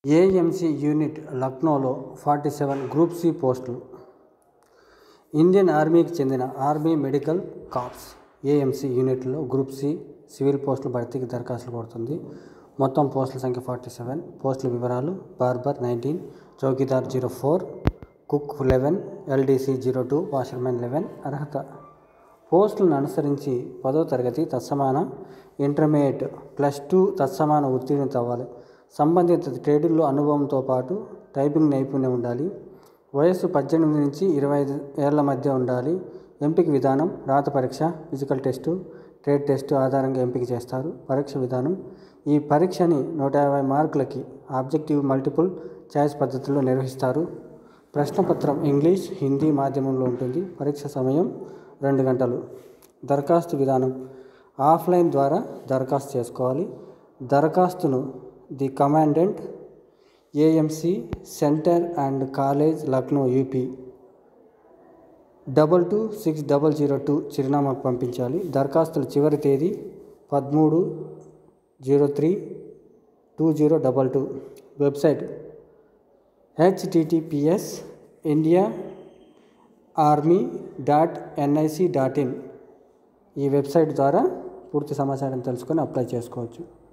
AMC unit లక్నోలో 47 group C పోస్టులు. Indian ఆర్మీకి చెందిన ఆర్మీ మెడికల్ కార్ప్స్ ఏఎంసీ యూనిట్లో గ్రూప్ సి సివిల్ పోస్టుల భర్తీకి దరఖాస్తులు కోరుతుంది. మొత్తం పోస్టుల సంఖ్య 47. పోస్టుల వివరాలు: barber 19, chowkidar 04, cook 11, LDC 02, washermen 11. అర్హత: పోస్టులను అనుసరించి 10వ తరగతి తత్సమాన ఇంటర్మీడియట్ +2 తత్సమాన ఉత్తీర్ణత అవ్వాలి. సంబంధిత ట్రేడుల్లో అనుభవంతో పాటు టైపింగ్ నైపుణ్యం ఉండాలి. వయస్సు 18 నుంచి 25 ఏళ్ల మధ్య ఉండాలి. ఎంపిక విధానం: రాత పరీక్ష, ఫిజికల్ టెస్టు, ట్రేడ్ టెస్టు ఆధారంగా ఎంపిక చేస్తారు. పరీక్ష విధానం: ఈ పరీక్షని 150 మార్కులకి ఆబ్జెక్టివ్, మల్టిపుల్ చాయిస్ పద్ధతిలో నిర్వహిస్తారు. ప్రశ్నపత్రం ఇంగ్లీష్, హిందీ మాధ్యమంలో ఉంటుంది. పరీక్ష సమయం 2 గంటలు. దరఖాస్తు విధానం: ఆఫ్లైన్ ద్వారా దరఖాస్తు చేసుకోవాలి. దరఖాస్తును the commandant, AMC center and college, Lucknow, UP 226002 చిరునామాకు పంపించాలి. దరఖాస్తుల చివరి తేదీ 13/03/2022. Website https://indiaarmy.nic.in. ఈ వెబ్సైట్ ద్వారా పూర్తి సమాచారం తెలుసుకొని అప్లై చేసుకోవచ్చు.